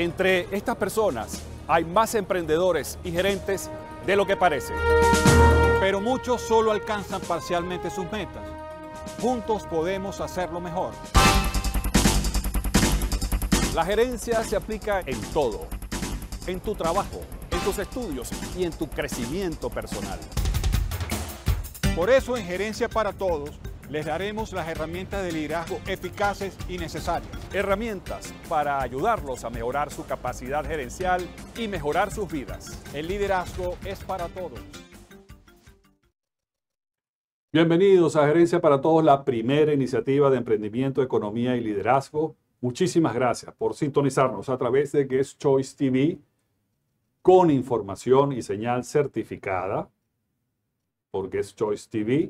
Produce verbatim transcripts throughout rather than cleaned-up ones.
Entre estas personas hay más emprendedores y gerentes de lo que parece. Pero muchos solo alcanzan parcialmente sus metas. Juntos podemos hacerlo mejor. La gerencia se aplica en todo, en tu trabajo, en tus estudios y en tu crecimiento personal. Por eso en Gerencia para Todos les daremos las herramientas de liderazgo eficaces y necesarias. Herramientas para ayudarlos a mejorar su capacidad gerencial y mejorar sus vidas. El liderazgo es para todos. Bienvenidos a Gerencia para Todos, la primera iniciativa de emprendimiento, economía y liderazgo. Muchísimas gracias por sintonizarnos a través de Guest Choice T V con información y señal certificada por Guest Choice T V.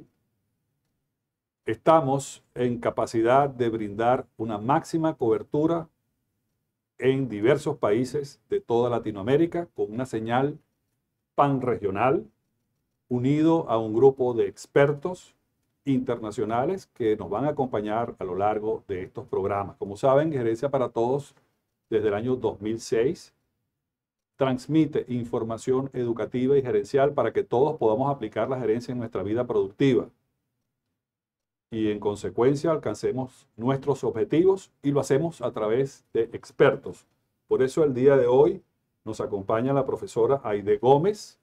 Estamos en capacidad de brindar una máxima cobertura en diversos países de toda Latinoamérica con una señal panregional unido a un grupo de expertos internacionales que nos van a acompañar a lo largo de estos programas. Como saben, Gerencia para Todos, desde el año dos mil seis, transmite información educativa y gerencial para que todos podamos aplicar la gerencia en nuestra vida productiva y en consecuencia alcancemos nuestros objetivos, y lo hacemos a través de expertos. Por eso el día de hoy nos acompaña la profesora Aide Gómez.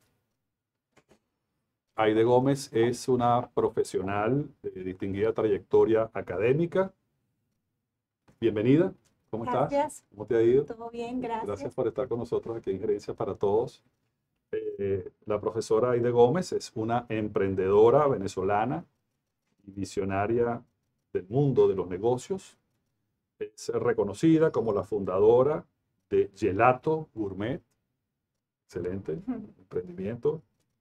Aide Gómez es una profesional de distinguida trayectoria académica. Bienvenida. ¿Cómo Gracias. estás? ¿Cómo te ha ido? Todo bien, gracias. Gracias por estar con nosotros aquí en Gerencia para Todos. Eh, la profesora Aide Gómez es una emprendedora venezolana y visionaria del mundo de los negocios. Es reconocida como la fundadora de Gelato Gourmet. Excelente emprendimiento.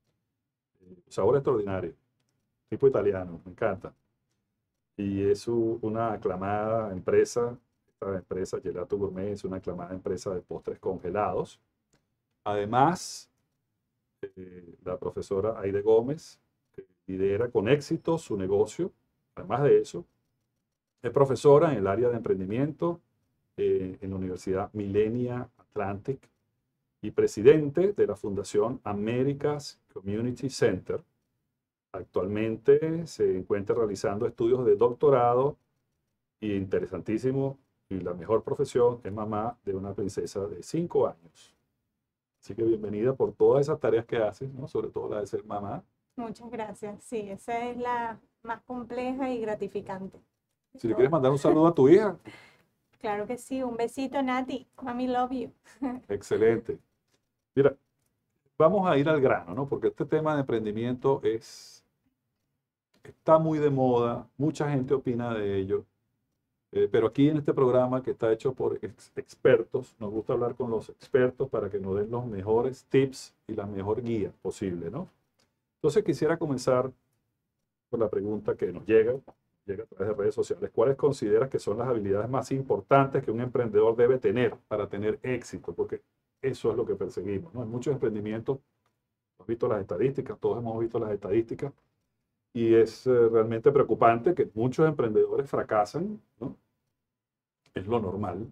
Sabor extraordinario, tipo italiano, me encanta. Y es u- una aclamada empresa, esta empresa Gelato Gourmet es una aclamada empresa de postres congelados. Además, eh, la profesora Aide Gómez eh, lidera con éxito su negocio. Además de eso, es profesora en el área de emprendimiento eh, en la Universidad Millenia Atlantic y presidente de la Fundación America's Community Center. Actualmente se encuentra realizando estudios de doctorado y interesantísimo, y la mejor profesión es mamá de una princesa de cinco años. Así que bienvenida por todas esas tareas que haces, ¿no? Sobre todo la de ser mamá. Muchas gracias. Sí, esa es la más compleja y gratificante. de Si le quieres todas. mandar un saludo a tu hija, Claro que sí. Un besito, Nati. Mami, love you. excelente. Mira, vamos a ir al grano, ¿no? Porque este tema de emprendimiento es, está muy de moda, mucha gente opina de ello, eh, pero aquí en este programa que está hecho por ex- expertos, nos gusta hablar con los expertos para que nos den los mejores tips y la mejor guía posible, ¿no? Entonces quisiera comenzar por la pregunta que nos llega, llega a través de redes sociales. ¿Cuáles consideras que son las habilidades más importantes que un emprendedor debe tener para tener éxito? Porque eso es lo que perseguimos, ¿no? En muchos emprendimientos, hemos visto las estadísticas, todos hemos visto las estadísticas, y es eh, realmente preocupante que muchos emprendedores fracasan, ¿no? Es lo normal.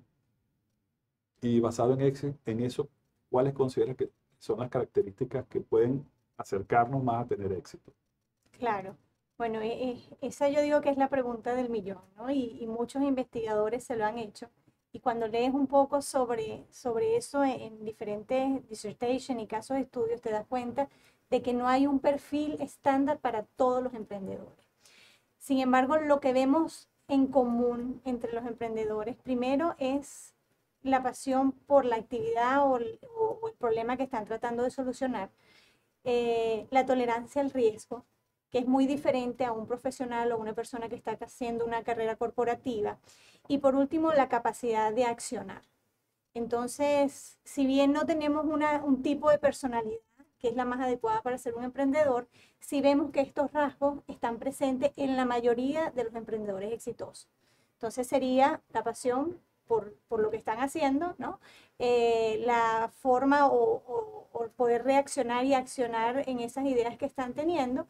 Y basado en, ese- en eso, ¿cuáles consideras que son las características que pueden acercarnos más a tener éxito? Claro. Bueno, e- e- esa yo digo que es la pregunta del millón, ¿no? Y, y muchos investigadores se lo han hecho. Y cuando lees un poco sobre, sobre eso en, en diferentes dissertations y casos de estudios, te das cuenta de que no hay un perfil estándar para todos los emprendedores. Sin embargo, lo que vemos en común entre los emprendedores, primero es la pasión por la actividad o el, o- o el problema que están tratando de solucionar, eh, la tolerancia al riesgo, que es muy diferente a un profesional o una persona que está haciendo una carrera corporativa, y por último, la capacidad de accionar. Entonces, si bien no tenemos una, un tipo de personalidad que es la más adecuada para ser un emprendedor, sí vemos que estos rasgos están presentes en la mayoría de los emprendedores exitosos. Entonces sería la pasión por, por lo que están haciendo, ¿no? Eh, la forma o, o- o poder reaccionar y accionar en esas ideas que están teniendo,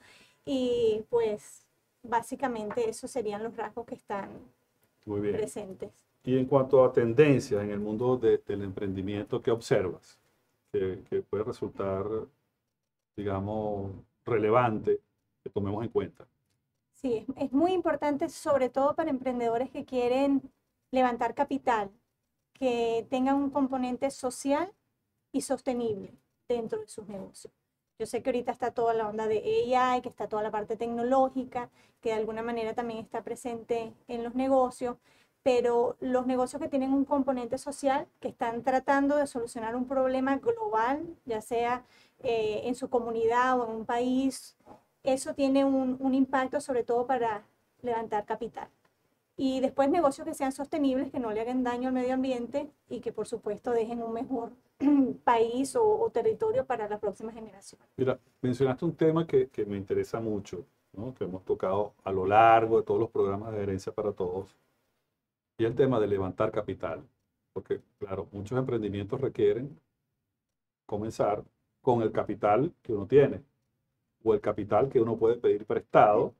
y pues básicamente esos serían los rasgos que están Muy bien. presentes. Y en cuanto a tendencias en el mundo de- del emprendimiento, ¿qué observas? Que, que puede resultar, digamos, relevante que tomemos en cuenta. Sí, es, es muy importante, sobre todo para emprendedores que quieren levantar capital, que tengan un componente social y sostenible dentro de sus negocios. Yo sé que ahorita está toda la onda de A I, que está toda la parte tecnológica, que de alguna manera también está presente en los negocios, pero los negocios que tienen un componente social, que están tratando de solucionar un problema global, ya sea eh, en su comunidad o en un país, eso tiene un, un impacto sobre todo para levantar capital. Y después negocios que sean sostenibles, que no le hagan daño al medio ambiente y que por supuesto dejen un mejor país o, o territorio para la próxima generación. Mira, mencionaste un tema que, que me interesa mucho, ¿no? Que hemos tocado a lo largo de todos los programas de Herencia para Todos, y el tema de levantar capital. Porque, claro, muchos emprendimientos requieren comenzar con el capital que uno tiene o el capital que uno puede pedir prestado,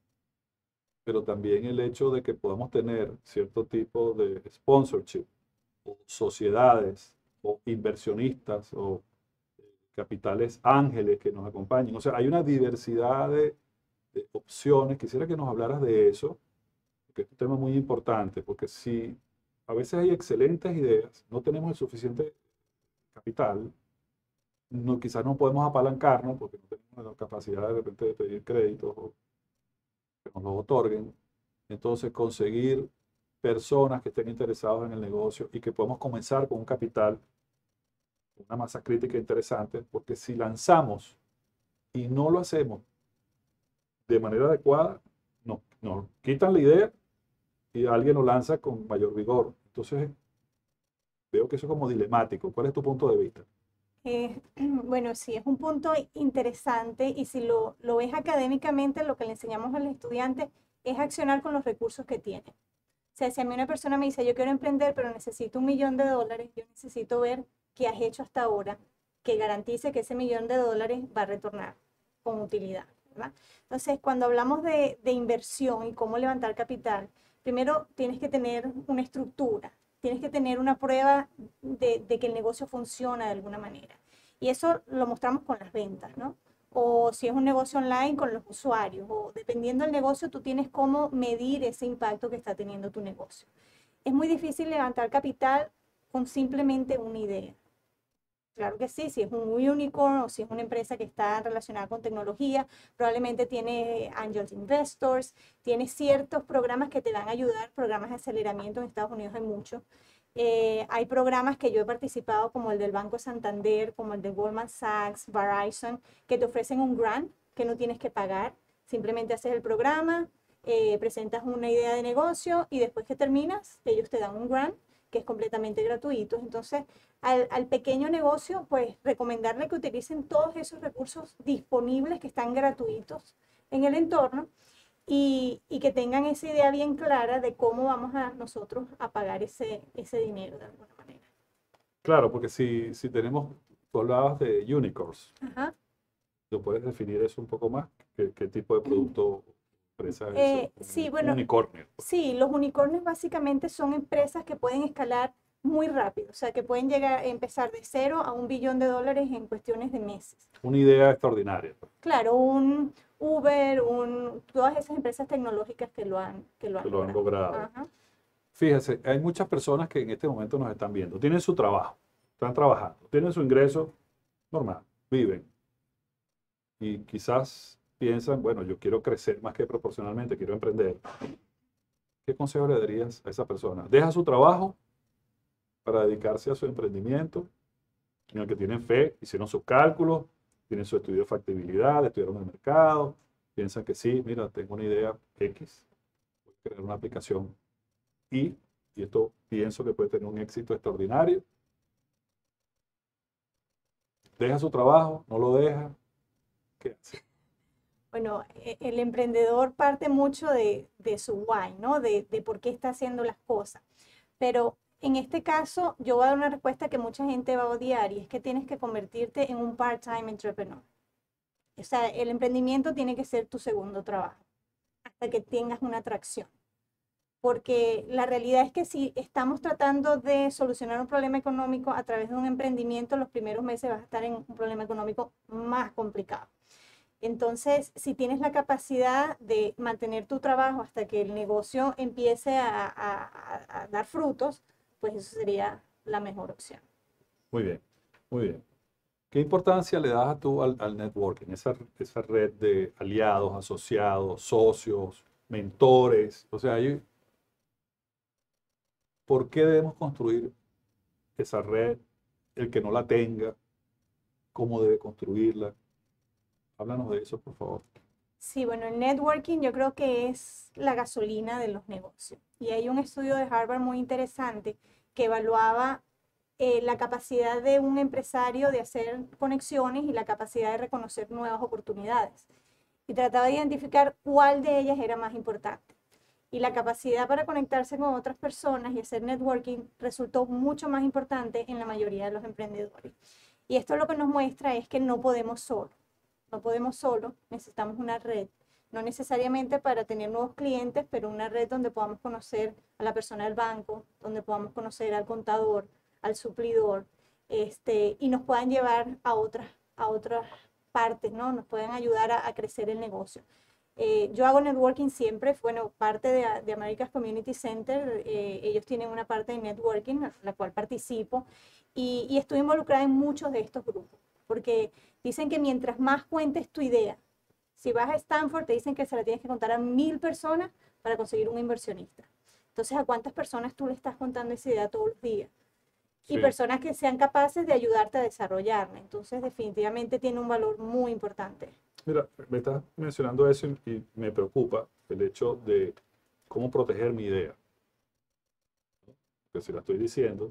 pero también el hecho de que podamos tener cierto tipo de sponsorship o sociedades o inversionistas o capitales ángeles que nos acompañen. O sea, hay una diversidad de, de opciones. Quisiera que nos hablaras de eso, porque es un tema muy importante, porque si a veces hay excelentes ideas, no tenemos el suficiente capital, no, quizás no podemos apalancarnos porque no tenemos la capacidad de repente de pedir créditos o que nos los otorguen. Entonces, conseguir personas que estén interesados en el negocio y que podamos comenzar con un capital, una masa crítica interesante, porque si lanzamos y no lo hacemos de manera adecuada, nos, nos quitan la idea y alguien lo lanza con mayor vigor. Entonces, veo que eso es como dilemático. ¿Cuál es tu punto de vista? Eh, bueno, sí, es un punto interesante y si lo, lo ves académicamente, lo que le enseñamos al estudiante es accionar con los recursos que tiene. O sea, si a mí una persona me dice, yo quiero emprender, pero necesito un millón de dólares, yo necesito ver qué has hecho hasta ahora que garantice que ese millón de dólares va a retornar con utilidad, ¿verdad? Entonces, cuando hablamos de, de inversión y cómo levantar capital, primero tienes que tener una estructura, tienes que tener una prueba de, de que el negocio funciona de alguna manera. Y eso lo mostramos con las ventas, ¿no? O si es un negocio online con los usuarios, o dependiendo del negocio, tú tienes cómo medir ese impacto que está teniendo tu negocio. Es muy difícil levantar capital con simplemente una idea. Claro que sí, si es un unicorn o si es una empresa que está relacionada con tecnología, probablemente tiene angel investors, tiene ciertos programas que te van a ayudar, programas de aceleramiento, en Estados Unidos hay muchos. Eh, hay programas que yo he participado como el del Banco Santander, como el de Goldman Sachs, Verizon, que te ofrecen un grant que no tienes que pagar, simplemente haces el programa, eh, presentas una idea de negocio y después que terminas, ellos te dan un grant que es completamente gratuito. Entonces, al, al pequeño negocio, pues recomendarle que utilicen todos esos recursos disponibles que están gratuitos en el entorno y, y que tengan esa idea bien clara de cómo vamos a nosotros a pagar ese, ese dinero de alguna manera. Claro, porque si, si tenemos, tú hablabas de unicorns, Ajá. ¿lo puedes definir eso un poco más? ¿Qué, qué tipo de producto, empresa es Eh, sí, un, un bueno, unicornio? sí, los unicornios básicamente son empresas que pueden escalar muy rápido, o sea, que pueden llegar a empezar de cero a un billón de dólares en cuestiones de meses. Una idea extraordinaria, pues, Claro, un Uber, un, todas esas empresas tecnológicas que lo han, que lo que han lo han logrado. logrado. Ajá. Fíjese, hay muchas personas que en este momento nos están viendo. Tienen su trabajo, están trabajando, tienen su ingreso normal, viven. Y quizás piensan, bueno, yo quiero crecer más que proporcionalmente, quiero emprender. ¿Qué consejo le darías a esa persona? Deja su trabajo para dedicarse a su emprendimiento, en el que tienen fe, hicieron sus cálculos, tienen su estudio de factibilidad, estudiaron el mercado, piensan que sí, mira, tengo una idea X, voy a crear una aplicación Y, y esto pienso que puede tener un éxito extraordinario. Deja su trabajo, no lo deja, ¿qué hace? Bueno, e- el emprendedor parte mucho de, de su why, ¿no? De, de por qué está haciendo las cosas. Pero en este caso, yo voy a dar una respuesta que mucha gente va a odiar y es que tienes que convertirte en un part-time entrepreneur. O sea, el emprendimiento tiene que ser tu segundo trabajo hasta que tengas una atracción. porque la realidad es que si estamos tratando de solucionar un problema económico a través de un emprendimiento, los primeros meses vas a estar en un problema económico más complicado. Entonces, si tienes la capacidad de mantener tu trabajo hasta que el negocio empiece a, a- a- a dar frutos, pues eso sería la mejor opción. Muy bien, muy bien. ¿Qué importancia le das a tú al, al networking, esa, esa red de aliados, asociados, socios, mentores? O sea, hay- ¿por qué debemos construir esa red? El que no la tenga, ¿cómo debe construirla? Háblanos de eso, por favor. Sí, bueno, el networking yo creo que es la gasolina de los negocios. Y hay un estudio de Harvard muy interesante que evaluaba eh, la capacidad de un empresario de hacer conexiones y la capacidad de reconocer nuevas oportunidades. Y trataba de identificar cuál de ellas era más importante. Y la capacidad para conectarse con otras personas y hacer networking resultó mucho más importante en la mayoría de los emprendedores. Y esto lo que nos muestra es que no podemos solo, no podemos solo, necesitamos una red. No necesariamente para tener nuevos clientes, pero una red donde podamos conocer a la persona del banco, donde podamos conocer al contador, al suplidor, este, y nos puedan llevar a otras, a otras partes, ¿no? Nos pueden ayudar a, a crecer el negocio. Eh, yo hago networking siempre, bueno, parte de, de America's Community Center, eh, ellos tienen una parte de networking, la cual participo, y, y estoy involucrada en muchos de estos grupos, porque dicen que mientras más cuentes tu idea, si vas a Stanford te dicen que se la tienes que contar a mil personas para conseguir un inversionista. Entonces, ¿a cuántas personas tú le estás contando esa idea todos los días? Y Sí. personas que sean capaces de ayudarte a desarrollarla. Entonces, definitivamente tiene un valor muy importante. Mira, me estás mencionando eso y, y me preocupa el hecho de cómo proteger mi idea. Que si la estoy diciendo,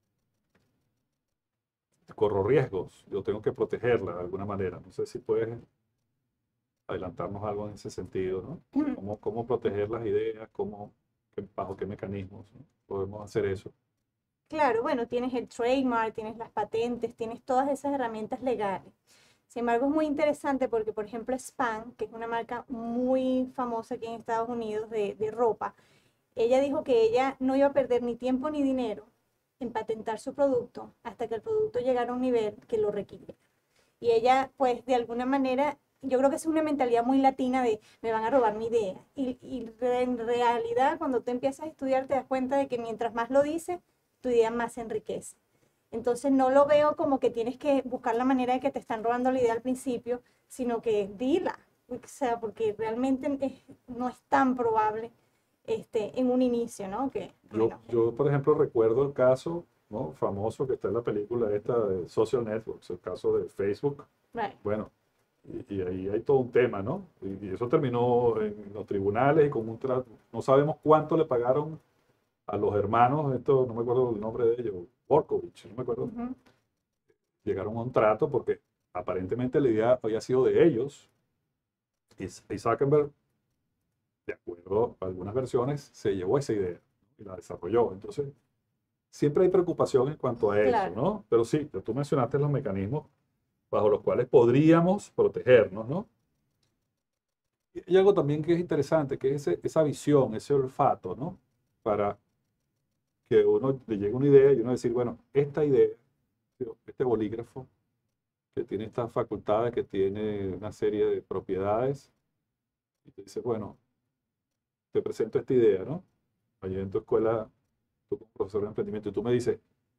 corro riesgos, yo tengo que protegerla de alguna manera. No sé si puedes adelantarnos algo en ese sentido, ¿no? ¿Cómo, cómo proteger las ideas? Cómo, qué- bajo qué mecanismos, ¿no? Podemos hacer eso? Claro, bueno, tienes el trademark, tienes las patentes, tienes todas esas herramientas legales. Sin embargo, es muy interesante porque, por ejemplo, Span, que es una marca muy famosa aquí en Estados Unidos de, de ropa, ella dijo que ella no iba a perder ni tiempo ni dinero en patentar su producto hasta que el producto llegara a un nivel que lo requiriera. Y ella, pues, de alguna manera, yo creo que es una mentalidad muy latina de me van a robar mi idea. Y, y en realidad, cuando tú empiezas a estudiar, te das cuenta de que mientras más lo dices, tu idea más se enriquece. Entonces, no lo veo como que tienes que buscar la manera de que te están robando la idea al principio, sino que dila. O sea, porque realmente es, no es tan probable este, en un inicio, ¿no? Que, Yo, bueno, yo, por ejemplo, recuerdo el caso, ¿no? Famoso que está en la película esta de Social Networks, el caso de Facebook. right. Bueno, y, y ahí hay todo un tema, ¿no? Y, y eso terminó en los tribunales y con un trato. No sabemos cuánto le pagaron a los hermanos, esto no me acuerdo el nombre de ellos, Borkovich, no me acuerdo. Uh-huh. Llegaron a un trato porque aparentemente la idea había sido de ellos y, y Zuckerberg, de acuerdo a algunas versiones, se llevó esa idea y la desarrolló. Entonces, siempre hay preocupación en cuanto a eso, Claro. ¿no? Pero sí, tú mencionaste los mecanismos bajo los cuales podríamos protegernos, ¿no? Y hay algo también que es interesante, que es ese- esa visión, ese olfato, ¿no? Para que uno le llegue una idea y uno decir, bueno, esta idea, este bolígrafo, que tiene estas facultades, que tiene una serie de propiedades, y te dice, bueno, te presento esta idea, ¿no? Allí en tu escuela, tú como profesor de emprendimiento, y tú me dices,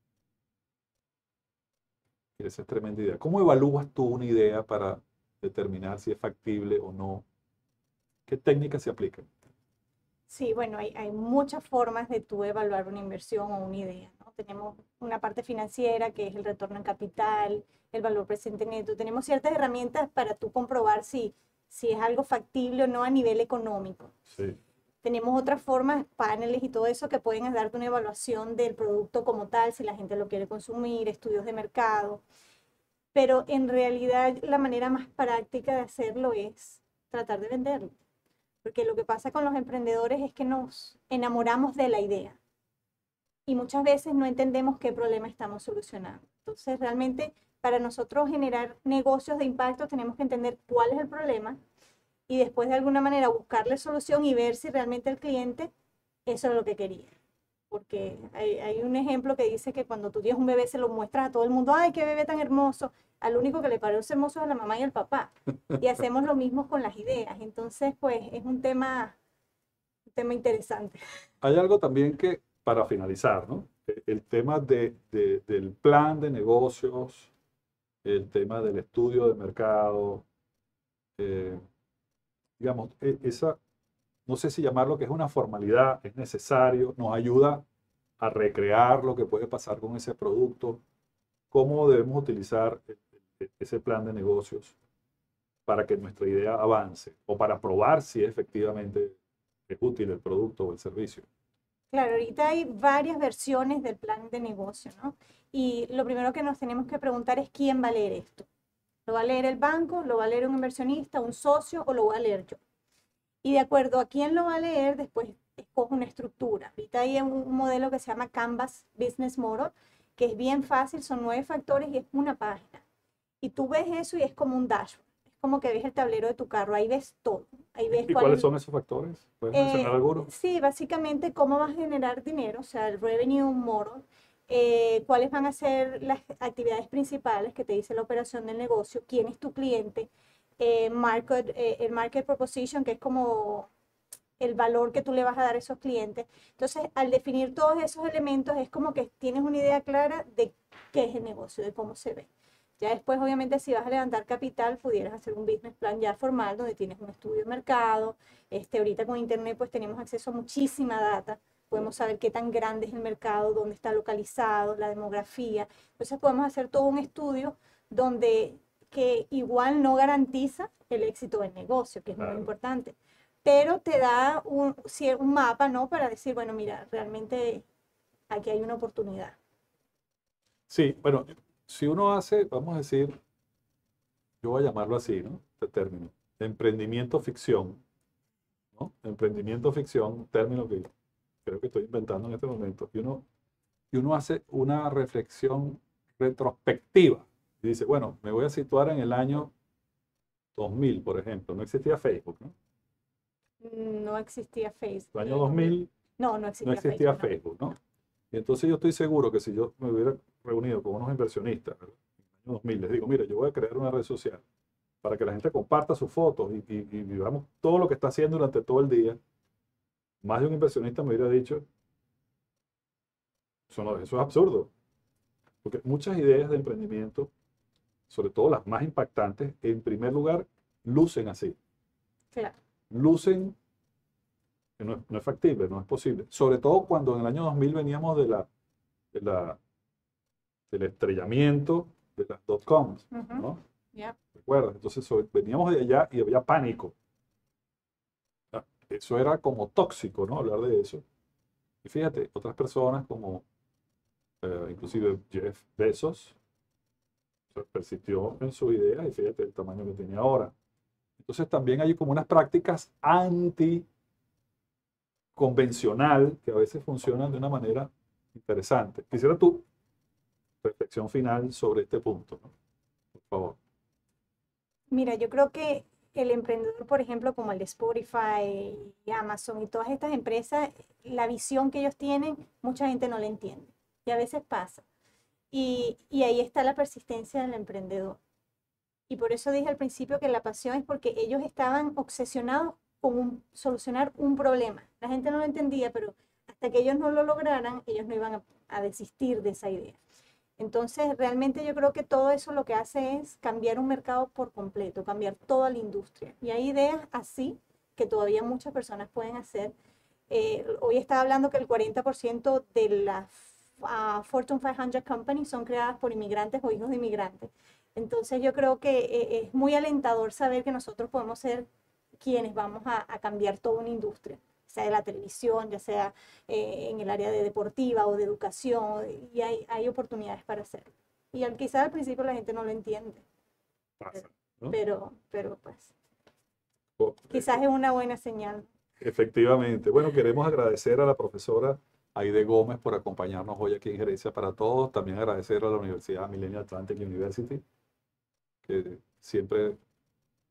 esa es tremenda idea. ¿Cómo evalúas tú una idea para determinar si es factible o no? ¿Qué técnicas se aplican? Sí, bueno, hay, hay muchas formas de tú evaluar una inversión o una idea, ¿no? Tenemos una parte financiera que es el retorno en capital, el valor presente neto. Tenemos ciertas herramientas para tú comprobar si, si es algo factible o no a nivel económico. Sí, Tenemos otras formas, paneles y todo eso que pueden darte una evaluación del producto como tal, si la gente lo quiere consumir, estudios de mercado. Pero en realidad la manera más práctica de hacerlo es tratar de venderlo. Porque lo que pasa con los emprendedores es que nos enamoramos de la idea y muchas veces no entendemos qué problema estamos solucionando. Entonces, realmente, para nosotros generar negocios de impacto, tenemos que entender cuál es el problema y después de alguna manera buscarle solución y ver si realmente el cliente eso es lo que quería. Porque hay, hay un ejemplo que dice que cuando tú tienes un bebé se lo muestras a todo el mundo, ¡ay, qué bebé tan hermoso! Al único que le parece hermoso es a la mamá y al papá. Y hacemos lo mismo con las ideas. Entonces, pues es un tema, un tema interesante. Hay algo también que, para finalizar, ¿no? E- El tema de, de- del plan de negocios, el tema del estudio de mercado, eh, digamos, e- esa, no sé si llamarlo que es una formalidad, es necesario, nos ayuda a recrear lo que puede pasar con ese producto, cómo debemos utilizar e- e- ese plan de negocios para que nuestra idea avance o para probar si efectivamente es útil el producto o el servicio. Claro, ahorita hay varias versiones del plan de negocio, ¿no? Y lo primero que nos tenemos que preguntar es quién va a leer esto. ¿Lo va a leer el banco? ¿Lo va a leer un inversionista, un socio o lo voy a leer yo? Y de acuerdo a quién lo va a leer, después escojo una estructura. Ahorita hay un, un modelo que se llama Canvas Business Model, que es bien fácil, son nueve factores y es una página. Y tú ves eso y es como un dashboard. Es como que ves el tablero de tu carro, ahí ves todo. Ahí ves ¿Y cuál cuáles es. son esos factores? ¿Puedes mencionar Eh, algunos? sí, básicamente cómo vas a generar dinero, o sea, el revenue model, eh, cuáles van a ser las actividades principales que te dice la operación del negocio, quién es tu cliente, eh, market, eh, el market proposition, que es como el valor que tú le vas a dar a esos clientes. Entonces, al definir todos esos elementos, es como que tienes una idea clara de qué es el negocio, de cómo se ve. Ya después, obviamente, si vas a levantar capital, pudieras hacer un business plan ya formal, donde tienes un estudio de mercado. Este, ahorita con Internet, pues tenemos acceso a muchísima data. Podemos saber qué tan grande es el mercado, dónde está localizado, la demografía. Entonces, podemos hacer todo un estudio donde que igual no garantiza el éxito del negocio, que es muy Claro. importante, pero te da un, un mapa, ¿no? Para decir, bueno, mira, realmente aquí hay una oportunidad. Sí, bueno, si uno hace, vamos a decir, yo voy a llamarlo así, ¿no? Este término, emprendimiento ficción, ¿no? Emprendimiento ficción, término que creo que estoy inventando en este momento, y uno, y uno hace una reflexión retrospectiva y dice, bueno, me voy a situar en el año dos mil, por ejemplo, no existía Facebook, ¿no? No existía Facebook El en año el dos mil. dos mil No, no no existía existía Facebook, no. Facebook, ¿no? Y entonces yo estoy seguro que si yo me hubiera reunido con unos inversionistas, ¿verdad? En el año dos mil, les digo, mira, yo voy a crear una red social para que la gente comparta sus fotos y, y, y vivamos todo lo que está haciendo durante todo el día, más de un inversionista me hubiera dicho, eso, no- eso es absurdo, porque muchas ideas de emprendimiento, sobre todo las más impactantes, en primer lugar, lucen así, Claro. lucen que no, es- no es factible, no es posible, sobre todo cuando en el año dos mil veníamos de la, de la, del estrellamiento de las dot-coms, Ujú, ¿no? ya. ¿Recuerdas? Entonces sobre- veníamos de allá y había pánico. Ah, eso era como tóxico, ¿no? Hablar de eso. Y fíjate, otras personas como eh, inclusive Jeff Bezos se persistió en su idea y fíjate el tamaño que tiene ahora. Entonces también hay como unas prácticas anticonvencional que a veces funcionan de una manera interesante. Quisiera tu reflexión final sobre este punto, ¿no? Por favor. Mira, yo creo que el emprendedor, por ejemplo, como el de Spotify y Amazon y todas estas empresas, la visión que ellos tienen, mucha gente no la entiende. Y a veces pasa. Y, y ahí está la persistencia del emprendedor. Y por eso dije al principio que la pasión es porque ellos estaban obsesionados con un- solucionar un problema. La gente no lo entendía, pero hasta que ellos no lo lograran, ellos no iban a, a desistir de esa idea. Entonces, realmente yo creo que todo eso lo que hace es cambiar un mercado por completo, cambiar toda la industria. Y hay ideas así que todavía muchas personas pueden hacer. Eh, hoy estaba hablando que el cuarenta por ciento de las uh, Fortune quinientas companies son creadas por inmigrantes o hijos de inmigrantes. Entonces yo creo que eh, es muy alentador saber que nosotros podemos ser quienes vamos a, a cambiar toda una industria, sea de la televisión, ya sea eh, en el área de deportiva o de educación, y hay, hay oportunidades para hacerlo. Y al, quizás al principio la gente no lo entiende, Pasa, ¿no? pero, pero pues O- quizás es una buena señal. Efectivamente. Bueno, queremos agradecer a la profesora Aide Gómez por acompañarnos hoy aquí en Gerencia para Todos. También agradecer a la Universidad Millennium Atlantic University, que siempre,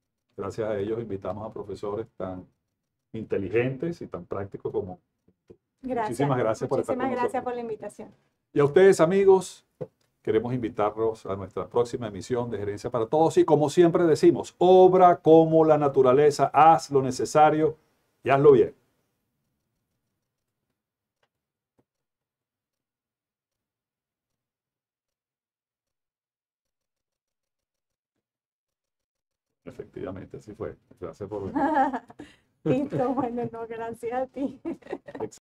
gracias a ellos, invitamos a profesores tan inteligentes y tan prácticos como tú. Gracias. Muchísimas gracias por estar con Muchísimas gracias nosotros. por la invitación. Y a ustedes, amigos, queremos invitarlos a nuestra próxima emisión de Gerencia para Todos. Y como siempre decimos, obra como la naturaleza, haz lo necesario y hazlo bien. Efectivamente, así fue. Gracias por venir. Listo, bueno, no, gracias a ti.